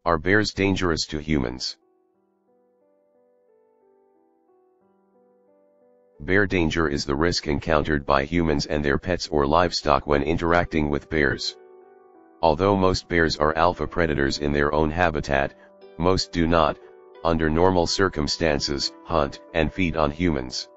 Are bears dangerous to humans? Bear danger is the risk encountered by humans and their pets or livestock when interacting with bears. Although most bears are alpha predators in their own habitat, most do not, under normal circumstances, hunt and feed on humans.